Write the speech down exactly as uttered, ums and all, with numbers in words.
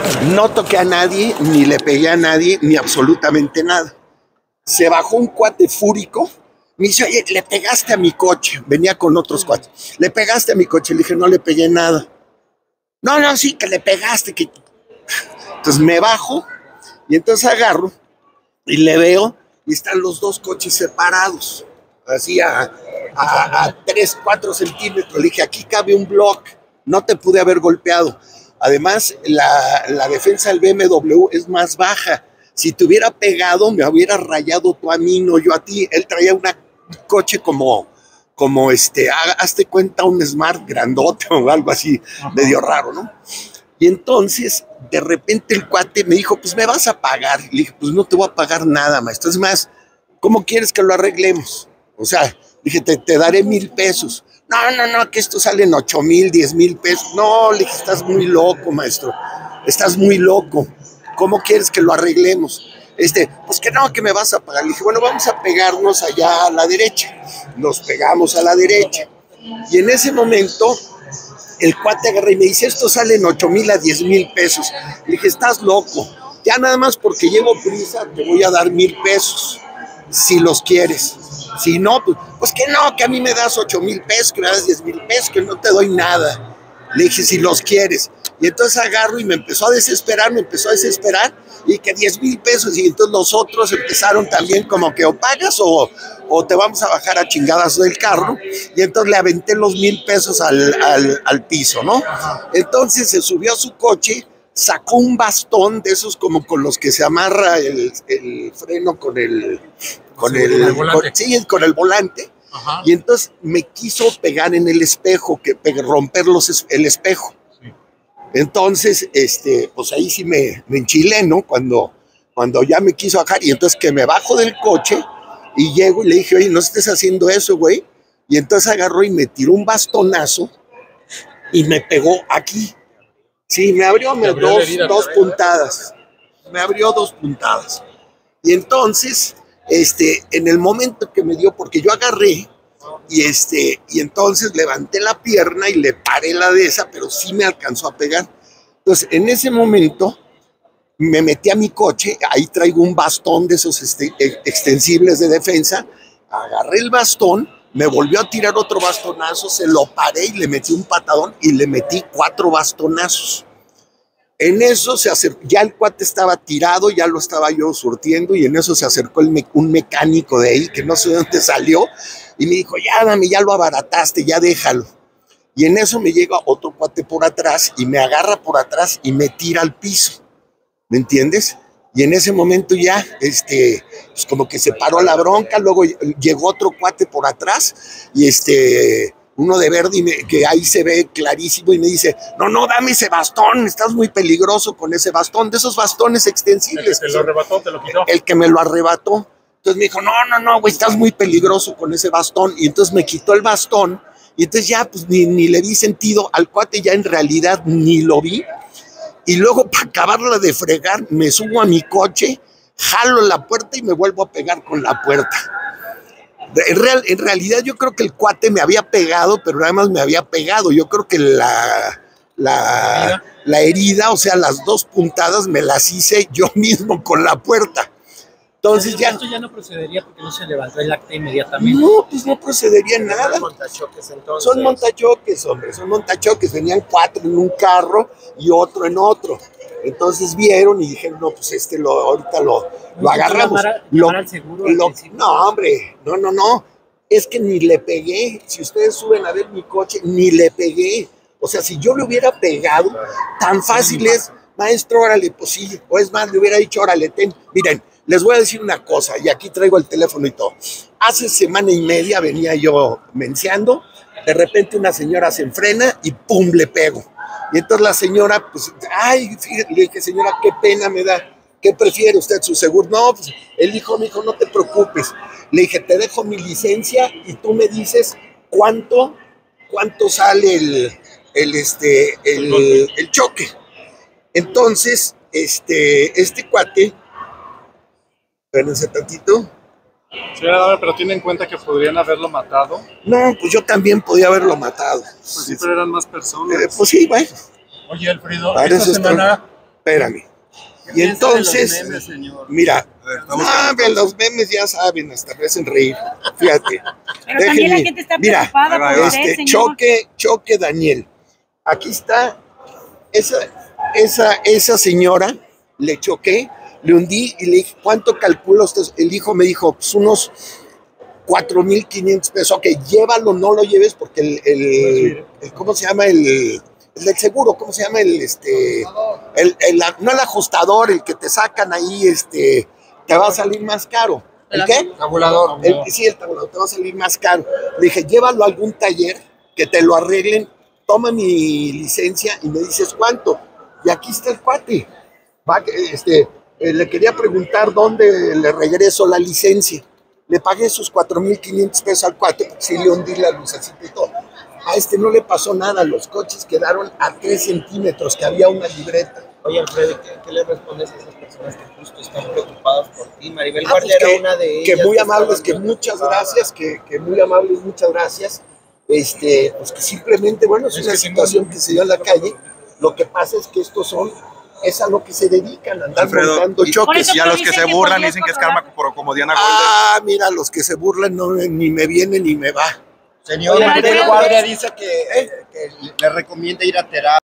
No toqué a nadie, ni le pegué a nadie, ni absolutamente nada. Se bajó un cuate fúrico, me dice, oye, le pegaste a mi coche. Venía con otros cuates. Le pegaste a mi coche. Le dije, no le pegué nada. No, no, sí, que le pegaste. Que... Entonces me bajo y entonces agarro y le veo y están los dos coches separados, así a, a, a tres, cuatro centímetros. Le dije, aquí cabe un bloque, no te pude haber golpeado. Además, la, la defensa del B M W es más baja. Si te hubiera pegado, me hubiera rayado tú a mí, no yo a ti. Él traía una, un coche como, como este, hazte cuenta, un Smart grandote o algo así, ajá, medio raro, ¿no? Y entonces, de repente el cuate me dijo, pues me vas a pagar. Le dije, pues no te voy a pagar nada, maestro. Es más, ¿cómo quieres que lo arreglemos? O sea, dije, te, te daré mil pesos. No, no, no, que esto sale en ocho mil, diez mil pesos. No, le dije, estás muy loco, maestro. Estás muy loco. ¿Cómo quieres que lo arreglemos? Este, pues que no, que me vas a pagar. Le dije, bueno, vamos a pegarnos allá a la derecha. Nos pegamos a la derecha. Y en ese momento, el cuate agarra y me dice, esto sale en ocho mil a diez mil pesos. Le dije, estás loco. Ya nada más porque llevo prisa, te voy a dar mil pesos, si los quieres. Si no, pues, pues que no, que a mí me das ocho mil pesos, que me das diez mil pesos, que no te doy nada. Le dije, si los quieres. Y entonces agarro y me empezó a desesperar, me empezó a desesperar, y que diez mil pesos, y entonces los otros empezaron también como que o pagas o, o te vamos a bajar a chingadas del carro, y entonces le aventé los mil pesos al, al, al piso, ¿no? Entonces se subió a su coche, sacó un bastón de esos como con los que se amarra el, el freno con el, con sí, el, el volante. Con, sí, con el volante. Ajá. Y entonces me quiso pegar en el espejo, que romper los, el espejo. Sí. Entonces, este, pues ahí sí me, me enchilé, ¿no? Cuando, cuando ya me quiso bajar, y entonces que me bajo del coche y llego y le dije, oye, no estés haciendo eso, güey. Y entonces agarró y me tiró un bastonazo y me pegó aquí. Sí, me abrió, me abrió dos, herida, dos puntadas. Me abrió dos puntadas. Y entonces, este, en el momento que me dio, porque yo agarré, y este, y entonces levanté la pierna y le paré la de esa, pero sí me alcanzó a pegar. Entonces, en ese momento, me metí a mi coche, ahí traigo un bastón de esos este, extensibles de defensa, agarré el bastón, me volvió a tirar otro bastonazo, se lo paré y le metí un patadón y le metí cuatro bastonazos. En eso se acercó, ya el cuate estaba tirado, ya lo estaba yo surtiendo, y en eso se acercó el me, un mecánico de ahí, que no sé de dónde salió, y me dijo, ya dame, ya lo abarataste, ya déjalo. Y en eso me llega otro cuate por atrás, y me agarra por atrás y me tira al piso, ¿me entiendes? Y en ese momento ya, este, pues como que se paró la bronca, luego llegó otro cuate por atrás, y este... uno de verde, y me, que ahí se ve clarísimo, y me dice, no, no, dame ese bastón, estás muy peligroso con ese bastón, de esos bastones extensibles. ¿El que te lo arrebató, te lo quitó? El que me lo arrebató. Entonces me dijo, no, no, no, güey, estás muy peligroso con ese bastón. Y entonces me quitó el bastón, y entonces ya pues ni, ni le di sentido al cuate, ya en realidad ni lo vi. Y luego, para acabarla de fregar, me subo a mi coche, jalo la puerta y me vuelvo a pegar con la puerta. En, real, en realidad yo creo que el cuate me había pegado, pero nada más me había pegado. Yo creo que la, la, la herida, o sea, las dos puntadas me las hice yo mismo con la puerta. Entonces ya... Esto ya no procedería porque no se levantó el acta inmediatamente. No, pues no procedería nada. Son montachoques, entonces. Son montachoques, hombre, son montachoques. Venían cuatro en un carro y otro en otro. Entonces vieron y dijeron, no, pues este lo, ahorita lo, lo agarramos. Llamar, lo, llamar al seguro, lo, no, hombre, no, no, no. Es que ni le pegué. Si ustedes suben a ver mi coche, ni le pegué. O sea, si yo le hubiera pegado, tan fácil es, maestro, órale, pues sí. O es más, le hubiera dicho, órale, ten. Miren, les voy a decir una cosa, y aquí traigo el teléfono y todo. Hace semana y media venía yo menseando, de repente una señora se enfrena y pum, le pego. Y entonces la señora, pues, ay, fíjate, le dije, señora, qué pena me da. ¿Qué prefiere usted, su seguro? No, pues, él dijo, mi hijo, no te preocupes. Le dije, te dejo mi licencia y tú me dices cuánto, cuánto sale el, el, este, el, el choque. Entonces, este, este cuate, espérense tantito. Señora, pero tiene en cuenta que podrían haberlo matado. No, pues yo también podía haberlo matado. Pues sí, pero eran más personas. Eh, pues sí, bueno. Oye, Alfredo, esta semana Espérame. Y entonces, memes, señor? mira, ah, los memes ya saben, hasta me hacen reír. Fíjate. Pero también la gente está mira, preocupada por usted, este, señor. choque, choque Daniel. Aquí está, esa, esa, esa señora, le choqué, le hundí y le dije, ¿cuánto calcula usted? El hijo me dijo, pues unos cuatro mil quinientos pesos. Ok, llévalo, no lo lleves porque el, el, el ¿cómo se llama? El, el del seguro, ¿cómo se llama? El, este, el, el, no el ajustador, el que te sacan ahí, este, te va a salir más caro. ¿El qué? Tabulador. El, sí, el tabulador te va a salir más caro. Le dije, llévalo a algún taller que te lo arreglen, toma mi licencia y me dices cuánto. Y aquí está el cuate. Va, este, eh, le quería preguntar dónde le regreso la licencia. Le pagué sus cuatro mil quinientos pesos al cuate, porque sí le hundí la lucecita y todo. A este no le pasó nada, los coches quedaron a tres centímetros, que había una libreta. Oye, Alfredo, ¿qué, ¿qué le respondes a esas personas que justo están preocupadas por ti? Maribel Ah, Guardia pues era que, una de ellas. que muy amables, estaban que muy muchas preocupadas. gracias, que, que muy amables, muchas gracias. Este, pues que simplemente, bueno, es, Es una que situación tengo- que se dio en la calle. Lo que pasa es que estos son, es a lo que se dedican, a andar Alfredo, montando y, choques. y a los que dicen se que burlan podrías dicen que es controlar. karma por como Diana Golden. Ah, mira, los que se burlan no, ni me viene ni me va. Señor, Oye, Maribel Alfredo, Guardia dice que, que le recomienda ir a terapia.